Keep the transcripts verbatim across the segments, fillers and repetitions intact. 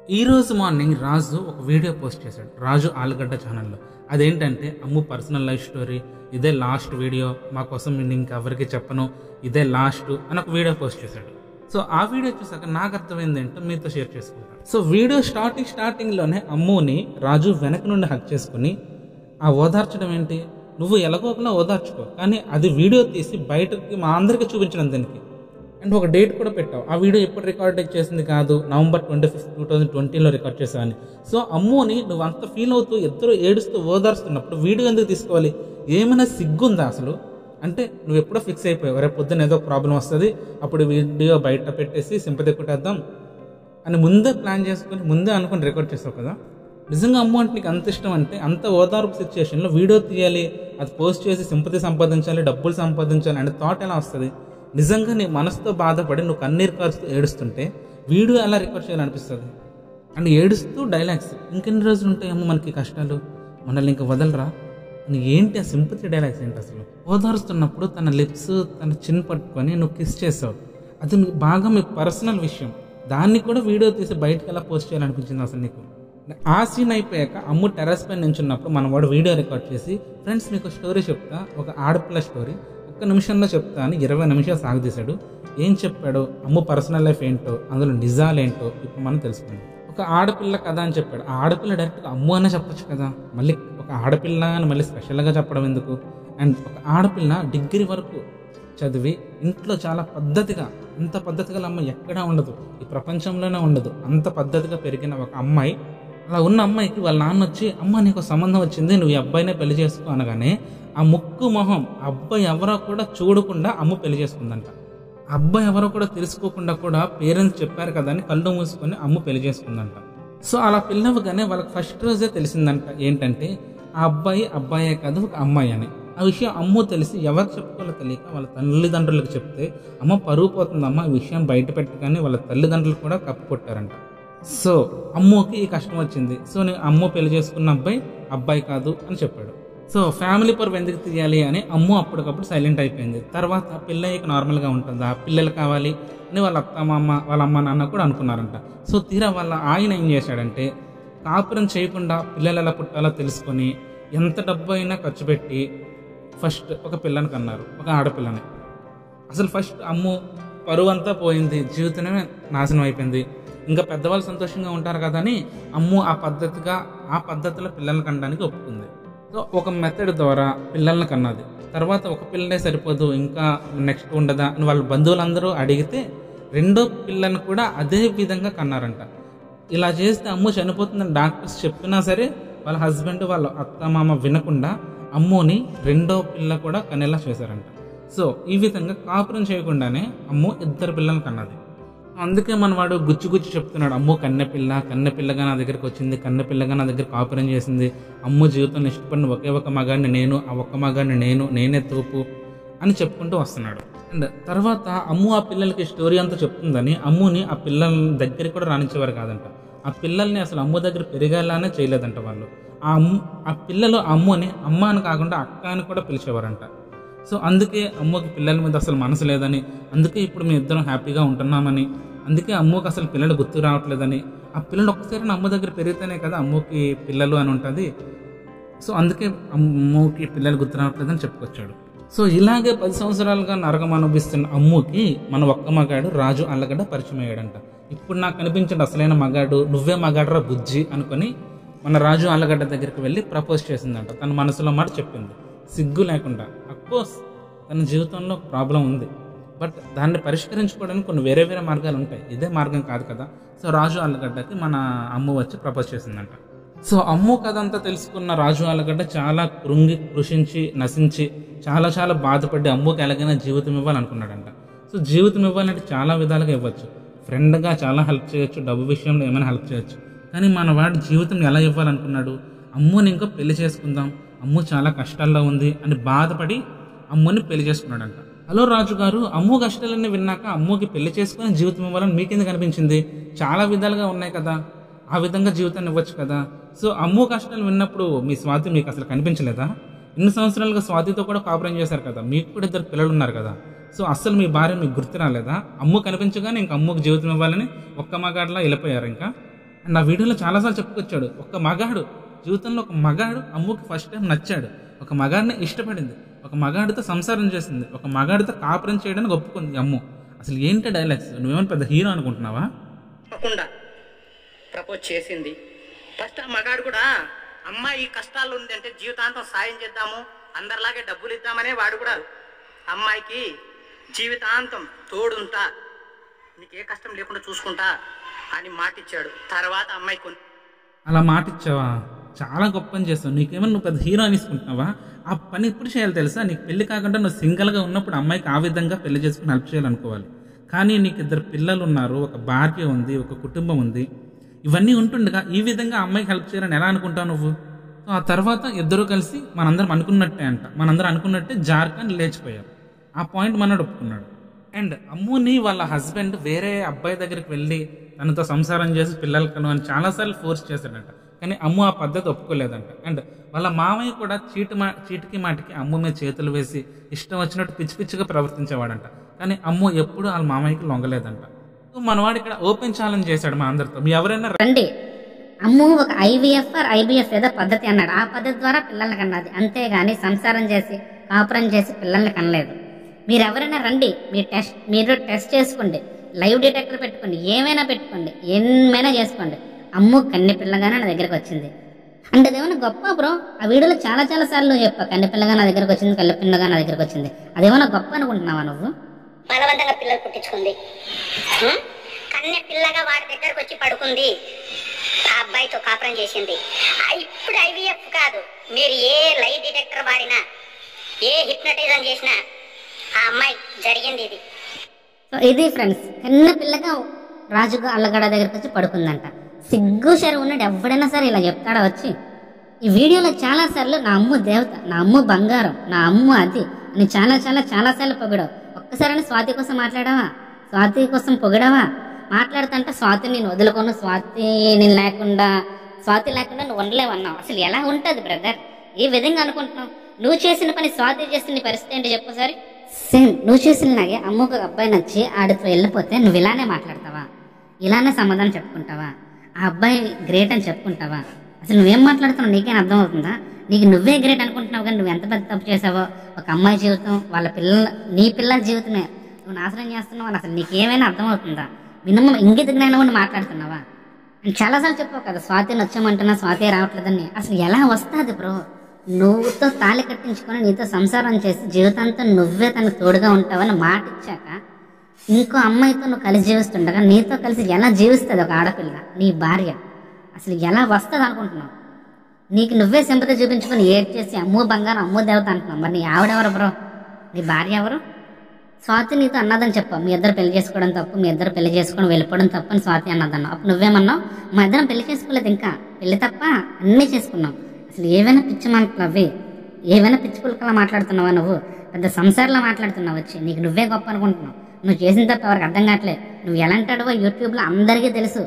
ఈ రోజు మార్నింగ్ రాజు ఒక వీడియో పోస్ట్ చేశాడు రాజు ఆలుగడ్డ ఛానల్లో. అదేంటంటే అమ్ము పర్సనల్ లైఫ్ స్టోరీ, ఇదే లాస్ట్ వీడియో, మా కోసం నేను ఇంకెవరికి చెప్పను, ఇదే లాస్ట్ అని ఒక వీడియో పోస్ట్ చేశాడు. సో ఆ వీడియో చూసాక నాకు అర్థమైంది ఏంటో మీతో షేర్ చేసుకుంటాను. సో వీడియో స్టార్టింగ్ స్టార్టింగ్లోనే అమ్ముని రాజు వెనక నుండి హక్ చేసుకుని ఆ ఓదార్చడం ఏంటి, నువ్వు ఎలాగోకలా ఓదార్చుకో, కానీ అది వీడియో తీసి బయటకి మా అందరికీ చూపించడం దానికి. అండ్ ఒక డేట్ కూడా పెట్టావు, ఆ వీడియో ఎప్పుడు రికార్డ్ చేసింది కాదు, November twenty fifth two thousand ట్వంటీలో రికార్డ్ చేసావని. సో అమ్ముని నువ్వు అంత ఫీల్ అవుతూ ఇద్దరు ఏడుస్తూ ఓదార్స్తున్నప్పుడు వీడియో ఎందుకు తీసుకోవాలి? ఏమైనా సిగ్గుందా అసలు? అంటే నువ్వు ఎప్పుడో ఫిక్స్ అయిపోయావు, రేపు పొద్దున్న ఏదో ప్రాబ్లం వస్తుంది, అప్పుడు వీడియో బయట పెట్టేసి సింపతి కొట్టేద్దాం అని ముందే ప్లాన్ చేసుకుని ముందే అనుకుని రికార్డ్ చేసావు కదా. నిజంగా అమ్ము అంటే నీకు అంత ఇష్టం అంటే అంత ఓదార్పు సిచ్యువేషన్లో వీడియో తీయాలి, అది పోస్ట్ చేసి సింపతి సంపాదించాలి, డబ్బులు సంపాదించాలి అంటే థాట్ ఎలా వస్తుంది? నిజంగా నీ మనసుతో బాధపడి నువ్వు కన్నీరు కారుస్తూ ఏడుస్తుంటే వీడియో ఎలా రికార్డ్ చేయాలనిపిస్తుంది? అండ్ ఏడుస్తూ డైలాగ్స్, ఇంకెన్ని రోజులు ఉంటాయేమో మనకి కష్టాలు, మనల్ని ఇంకా వదలరా అని. ఏంటి ఆ సింపతి డైలాగ్స్ ఏంటి అసలు? ఓదారుస్తున్నప్పుడు తన లిప్స్ తన చిన్ పట్టుకొని నువ్వు కిస్ చేసావు, అది బాగా మీ పర్సనల్ విషయం, దాన్ని కూడా వీడియో తీసి బయటకు ఎలా పోస్ట్ చేయాలనిపించింది అసలు నీకు? ఆ సీన్ అయిపోయాక అమ్ము టెర్రస్ పైన నించున్నప్పుడు మన వాడు వీడియో రికార్డ్ చేసి, ఫ్రెండ్స్ మీకు స్టోరీ చెప్తా, ఒక ఆడపిల్ల స్టోరీ ఒక్క నిమిషంలో చెప్తా అని ఇరవై నిమిషాలు సాగదీశాడు. ఏం చెప్పాడు, అమ్ము పర్సనల్ లైఫ్ ఏంటో, అందులో నిజాలేంటో ఇప్పుడు మనం తెలుసుకుందాం. ఒక ఆడపిల్ల కథ అని చెప్పాడు. ఆ ఆడపిల్ల డైరెక్ట్గా అమ్ము అనే చెప్పచ్చు కదా, మళ్ళీ ఒక ఆడపిల్ల అని మళ్ళీ స్పెషల్గా చెప్పడం ఎందుకు? అండ్ ఒక ఆడపిల్ల డిగ్రీ వరకు చదివి ఇంట్లో చాలా పద్ధతిగా, ఇంత పద్ధతిగా అమ్మాయి ఎక్కడా ఉండదు, ఈ ప్రపంచంలోనే ఉండదు, అంత పద్ధతిగా పెరిగిన ఒక అమ్మాయి, అలా ఉన్న అమ్మాయికి వాళ్ళ నాన్న వచ్చి, అమ్మ నీకు సంబంధం వచ్చింది, నువ్వు ఈ అబ్బాయినే పెళ్లి చేసుకో అనగానే ఆ ముక్కు మొహం అబ్బాయి ఎవరో కూడా చూడకుండా అమ్మ పెళ్లి చేసుకుందంట. అబ్బాయి ఎవరో కూడా తెలుసుకోకుండా కూడా పేరెంట్స్ చెప్పారు కదా అని కళ్ళు మూసుకొని అమ్మ పెళ్లి చేసుకుందంట. సో అలా పిల్లవగానే వాళ్ళకి ఫస్ట్ రోజే తెలిసిందంట ఏంటంటే ఆ అబ్బాయి అబ్బాయే కాదు ఒక అమ్మాయి అని. ఆ విషయం అమ్మ తెలిసి ఎవరికి చెప్పుకోవాలో తెలియక వాళ్ళ తల్లిదండ్రులకు చెప్తే, అమ్మ పరువు పోతుందమ్మ, ఈ విషయం బయట పెట్టగానే వాళ్ళ తల్లిదండ్రులు కూడా కప్పు కొట్టారంట. సో అమ్మకి ఈ కష్టం వచ్చింది, సో నేను అమ్మ పెళ్లి చేసుకున్న అబ్బాయి అబ్బాయి కాదు అని చెప్పాడు. సో ఫ్యామిలీ పరువు ఎందుకు తీయాలి అని అమ్మ అప్పటికప్పుడు సైలెంట్ అయిపోయింది. తర్వాత పిల్లయ్యకి నార్మల్గా ఉంటుందా, పిల్లలు కావాలి అని వాళ్ళ అత్త మామ వాళ్ళ అమ్మ నాన్న కూడా అనుకున్నారంట. సో తీరా వాళ్ళ ఆయన ఏం చేశాడంటే, కాపురం చేయకుండా పిల్లలు ఎలా పుట్టాలో తెలుసుకొని ఎంత డబ్బు అయినా ఖర్చు పెట్టి ఫస్ట్ ఒక పిల్లని కన్నారు, ఒక ఆడపిల్లని. అసలు ఫస్ట్ అమ్ము పరువు అంతా పోయింది, జీవితమే నాశనం అయిపోయింది. ఇంకా పెద్దవాళ్ళు సంతోషంగా ఉంటారు కదా అని అమ్ము ఆ పద్ధతిగా ఆ పద్ధతిలో పిల్లల్ని కనడానికి ఒప్పుకుంది. సో ఒక మెథడ్ ద్వారా పిల్లల్ని కన్నది. తర్వాత ఒక పిల్లనే సరిపోదు, ఇంకా నెక్స్ట్ ఉండదా అని వాళ్ళ బంధువులందరూ అడిగితే రెండో పిల్లని కూడా అదే విధంగా కన్నారంట. ఇలా చేస్తే అమ్ము చనిపోతుందని డాక్టర్స్ చెప్పినా సరే వాళ్ళ హస్బెండ్ వాళ్ళ అత్తమామ వినకుండా అమ్ముని రెండో పిల్ల కూడా కనేలా చేశారంట. సో ఈ విధంగా కాపురం చేయకుండానే అమ్ము ఇద్దరు పిల్లల్ని కన్నది. అందుకే మన వాడు గుచ్చి గుచ్చి చెప్తున్నాడు, అమ్ము కన్నెపిల్ల, కన్నెపిల్లగా నా దగ్గరికి వచ్చింది, కన్నెపిల్లగా నా దగ్గర కాపురం చేసింది, అమ్ము జీవితం ఇష్టపడిన ఒకే ఒక మగాడిని నేను, ఆ ఒక్క మగాడిని నేను, నేనే తోపు అని చెప్పుకుంటూ వస్తున్నాడు. అండ్ తర్వాత అమ్ము ఆ పిల్లలకి స్టోరీ అంతా చెప్తుందని అమ్ముని ఆ పిల్లల దగ్గరికి కూడా రానిచ్చేవారు కాదంట. ఆ పిల్లల్ని అసలు అమ్ము దగ్గర పెరిగేలానే చేయలేదంట వాళ్ళు. ఆ అమ్ము ఆ పిల్లలు అమ్ముని అమ్మ అని కాకుండా అక్క అని కూడా పిలిచేవారంట. సో అందుకే అమ్మకి పిల్లల మీద అసలు మనసు లేదని, అందుకే ఇప్పుడు మేము ఇద్దరం హ్యాపీగా ఉంటున్నామని, అందుకే అమ్మకి అసలు పిల్లలు గుర్తు రావట్లేదని, ఆ పిల్లలు ఒక్కసారి అమ్మ దగ్గర పెరిగితేనే కదా అమ్మకి పిల్లలు అని ఉంటుంది, సో అందుకే అమ్మకి పిల్లలు గుర్తు రావట్లేదని చెప్పుకొచ్చాడు. సో ఇలాగే పది సంవత్సరాలుగా నరకం అనుభవిస్తున్న అమ్ముకి మన ఒక్క మగాడు రాజు ఆళ్ళగడ్డ పరిచయం అయ్యాడంట. ఇప్పుడు నాకు కనిపించిన అసలైన మగాడు నువ్వే మగాడరా బుజ్జి అనుకొని మన రాజు ఆళ్ళగడ్డ దగ్గరికి వెళ్ళి ప్రపోజ్ చేసిందంట. తన మనసులో మాట చెప్పింది సిగ్గు లేకుండా. అఫ్కోర్స్ తన జీవితంలో ప్రాబ్లం ఉంది, బట్ దాన్ని పరిష్కరించుకోవడానికి కొన్ని వేరే వేరే మార్గాలు ఉంటాయి, ఇదే మార్గం కాదు కదా. సో రాజు ఆళ్ళగడ్డకి మన అమ్ము వచ్చి ప్రపోజ్ చేసిందంట. సో అమ్ము కథ అంతా తెలుసుకున్న రాజు ఆళ్ళగడ్డ చాలా కృంగి కృషించి నశించి చాలా చాలా బాధపడి అమ్ముకి ఎలాగైనా జీవితం ఇవ్వాలనుకున్నాడంట. సో జీవితం ఇవ్వాలంటే చాలా విధాలుగా ఇవ్వచ్చు, ఫ్రెండ్గా చాలా హెల్ప్ చేయొచ్చు, డబ్బు విషయంలో ఏమైనా హెల్ప్ చేయొచ్చు, కానీ మన వాడి జీవితం ఎలా ఇవ్వాలనుకున్నాడు, అమ్ముని ఇంకా పెళ్లి చేసుకుందాం, అమ్ము చాలా కష్టాల్లో ఉంది అని బాధపడి అమ్ముని పెళ్లి చేసుకున్నాడంట. హలో రాజు గారు, అమ్ము కష్టాలన్నీ విన్నాక అమ్ముకి పెళ్లి చేసుకుని జీవితం ఇవ్వాలని మీకెందుకు అనిపించింది? చాలా విధాలుగా ఉన్నాయి కదా, ఆ విధంగా జీవితాన్ని ఇవ్వచ్చు కదా. సో అమ్ము కష్టాలు విన్నప్పుడు మీ స్వాతి మీకు అసలు కనిపించలేదా? ఇన్ని సంవత్సరాలుగా స్వాతితో కూడా కాపురం చేశారు కదా, మీకు కూడా ఇద్దరు పిల్లలు ఉన్నారు కదా, సో అస్సలు మీ భార్య మీకు గుర్తు రాలేదా? అమ్ము కనిపించగానే ఇంక అమ్ముకి జీవితం ఇవ్వాలని ఒక్క మగాడిలా వెళ్ళిపోయారు ఇంకా. అండ్ ఆ వీడియోలో చాలాసార్లు చెప్పుకొచ్చాడు, ఒక మగాడు జీవితంలో ఒక మగాడు అమ్ముకి ఫస్ట్ టైం నచ్చాడు, ఒక మగాడిని ఇష్టపడింది, ఒక మగాడితో సంసారం చేసింది, ఒక మగాడితో కాపురం చేయడానికి ఒప్పుకుంది అమ్ము. అసలు ఏంటి డైలాగ్స్? నువ్వేమైనా పెద్ద హీరో అనుకుంటున్నావా? తప్పకుండా ప్రపోజ్ చేసింది. ఫస్ట్ ఆ మగాడు కూడా అమ్మాయి కష్టాల్లో ఉంది అంటే జీవితాంతం సాయం చేద్దాము, అందరిలాగే డబ్బులు ఇద్దామనే వాడు కూడా అమ్మాయికి జీవితాంతం తోడుంటా, నీకు ఏ కష్టం లేకుండా చూసుకుంటా అని మాటిచ్చాడు. తర్వాత అమ్మాయి కొన్ని అలా మాటిచ్చావా? చాలా గొప్ప పని చేస్తావు. నీకేమన్నా నువ్వు పెద్ద హీరో అనేసుకుంటున్నావా? ఆ పని ఎప్పుడు చేయాలి తెలుసా? నీకు పెళ్లి కాకుండా నువ్వు సింగిల్గా ఉన్నప్పుడు అమ్మాయికి ఆ విధంగా పెళ్లి చేసుకుని హెల్ప్ చేయాలనుకోవాలి. కానీ నీకు ఇద్దరు పిల్లలు ఉన్నారు, ఒక భార్య ఉంది, ఒక కుటుంబం ఉంది, ఇవన్నీ ఉంటుండగా ఈ విధంగా అమ్మాయికి హెల్ప్ చేయాలని ఎలా అనుకుంటావు నువ్వు? సో ఆ తర్వాత ఇద్దరు కలిసి మనందరం అనుకున్నట్టే అంట మనందరం అనుకున్నట్టే జార్ఖండ్ లేచిపోయారు. ఆ పాయింట్ మనోడు ఒప్పుకున్నాడు. అండ్ అమ్ముని వాళ్ళ హస్బెండ్ వేరే అబ్బాయి దగ్గరికి వెళ్ళి తనతో సంసారం చేసి పిల్లలు కను అని చాలాసార్లు ఫోర్స్ చేశాడంట. కానీ అమ్ము ఆ పద్ధతి ఒప్పుకోలేదంట. అండ్ వాళ్ళ మామయ్య కూడా చీటి మా చీటికి మాటికి అమ్ము మీద చేతులు వేసి ఇష్టం వచ్చినట్టు పిచ్చి పిచ్చిగా ప్రవర్తించేవాడంట. కానీ అమ్ము ఎప్పుడు వాళ్ళ మామయ్యకి లొంగలేదంట. మనవాడు ఇక్కడ ఓపెన్ ఛాలెంజ్ చేశాడు మా అందరితో, మీ ఎవరైనా రండి, అమ్ము ఒక ఐవీఎఫ్ ఆర్ ఐబీఎఫ్ ఏదో పద్ధతి అన్నాడు, ఆ పద్ధతి ద్వారా పిల్లల్ని కన్నది, అంతేగాని సంసారం చేసి కాపురం చేసి పిల్లల్ని కనలేదు. మీరు ఎవరైనా రండి, మీరు టెస్ట్ మీరు టెస్ట్ చేసుకోండి, లైవ్ డిటెక్టర్ పెట్టుకోండి, ఏమైనా పెట్టుకోండి, ఏమైనా చేసుకోండి, అమ్ము కన్నె పిల్లగానే నా దగ్గరకు వచ్చింది అంటే అదేమన్నా గొప్ప బ్రో? ఆ వీడియోలో చాలా చాలా సార్లు చెప్పా, కన్నె పిల్లగా నా దగ్గరకు వచ్చింది, కళ్ళ పిల్లగా నా దగ్గరకు వచ్చింది, అదేమన్నా గొప్ప అనుకుంటున్నావా నువ్వు? బలవంతంగా పిల్లలు పుట్టించుకుంది, కన్నె పిల్లగా వాడి దగ్గరకు వచ్చి పడుకుంది, ఆ అబ్బాయితో కాపురం చేసింది. ఇప్పుడు ఐవీఎఫ్ కాదు, మీరు ఏ లై డిటెక్టర్ వాడినా, ఏ హిప్నటైజం చేసినా ఆ అమ్మాయి జరిగింది ఇది. సో ఇది ఫ్రెండ్స్, కన్న పిల్లగా రాజుగా అల్లగడ దగ్గరికి వచ్చి పడుకుందంట. సిగ్గు శరం ఉన్నాడు ఎవడైనా సరే ఇలా చెప్తాడా వచ్చి? ఈ వీడియోలో చాలా సార్లు నా అమ్ము దేవత, నా అమ్ము బంగారం, నా అమ్ము అది అని చాలా చాలా చాలా సార్లు పొగిడావు. ఒక్కసారైనా స్వాతి కోసం మాట్లాడావా? స్వాతి కోసం పొగిడావా? మాట్లాడుతుంటే స్వాతి నేను వదులుకోను, స్వాతి నేను లేకుండా స్వాతి లేకుండా నువ్వు ఉండలేవన్నావు. అసలు ఎలా ఉంటుంది బ్రదర్? ఏ విధంగా అనుకుంటున్నావు? నువ్వు చేసిన పని స్వాతి చేసిన పరిస్థితి ఏంటి చెప్పసారి? సేమ్ నువ్వు చేసినలాగే అమ్మకు అబ్బాయి నచ్చి ఆడితో వెళ్ళిపోతే నువ్వు ఇలానే మాట్లాడతావా? ఇలానే సమాధానం చెప్పుకుంటావా? ఆ అబ్బాయి గ్రేట్ అని చెప్పుకుంటావా? అసలు నువ్వేం మాట్లాడుతున్నావు నీకేం అర్థం అవుతుందా? నీకు నువ్వే గ్రేట్ అనుకుంటున్నావు, కానీ నువ్వు ఎంత పెద్ద తప్పు చేసావో. ఒక అమ్మాయి జీవితం, వాళ్ళ పిల్లల నీ పిల్లల జీవితమే నువ్వు నాశనం చేస్తున్నావు అని అసలు నీకేమైనా అర్థం అవుతుందా? మినిమం ఇంగిత జ్ఞానం నువ్వు మాట్లాడుతున్నావా? నేను చాలాసార్లు చెప్పావు కదా స్వాతిని వచ్చామంటున్నా, స్వాతి రావట్లేదని. అసలు ఎలా వస్తుంది బ్రో? నువ్వుతో తాళి కట్టించుకొని నీతో సంసారం చేసి జీవితాంతం నువ్వే తనకు తోడుగా ఉంటావని మాట ఇచ్చాక ఇంకో అమ్మాయితో నువ్వు కలిసి జీవిస్తుండగా నీతో కలిసి ఎలా జీవిస్తుంది ఒక ఆడపిల్ల, నీ భార్య? అసలు ఎలా వస్తుంది అనుకుంటున్నావు? నీకు నువ్వే సింపతి చూపించుకొని ఏడ్ చేసి అమ్మో బంగారం అమ్మో దేవత అంటున్నావు. మరి నీ ఆవిడెవరు బ్రో? నీ భార్య ఎవరు? స్వాతి నీతో అన్నదని చెప్పావు, మీ ఇద్దరు పెళ్లి చేసుకోవడం తప్పు, మీ ఇద్దరు పెళ్లి చేసుకొని వెళ్ళిపోవడం తప్పు అని స్వాతి అన్నదన్నావు. అప్పుడు నువ్వేమన్నావు? మా ఇద్దరం పెళ్లి చేసుకోలేదు, ఇంకా పెళ్లి తప్ప అన్నీ చేసుకున్నాం. అసలు ఏవైనా పిచ్చి మాటలు అవి, ఏవైనా పిచ్చి పులకలా మాట్లాడుతున్నావా నువ్వు? పెద్ద సంసారంలో మాట్లాడుతున్నావు వచ్చి. నీకు నువ్వే గొప్ప అనుకుంటున్నావు. నువ్వు చేసిన తప్ప ఎవరికి అర్థం కావట్లేదు. నువ్వు ఎలాంటాడవో యూట్యూబ్లో అందరికీ తెలుసు.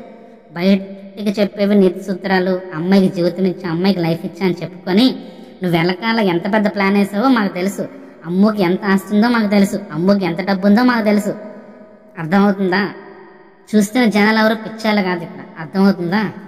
బయటికి చెప్పేవి నీతి సూత్రాలు, అమ్మాయికి జీవితం ఇచ్చా, అమ్మాయికి లైఫ్ ఇచ్చా అని చెప్పుకొని నువ్వు వెనకాల ఎంత పెద్ద ప్లాన్ వేసావో మాకు తెలుసు. అమ్ముకి ఎంత ఆస్తుందో మాకు తెలుసు, అమ్ముకి ఎంత డబ్బు ఉందో మాకు తెలుసు. అర్థమవుతుందా? చూస్తున్న జనాలు ఎవరు పిచ్చాలు కాదు ఇక్కడ, అర్థమవుతుందా?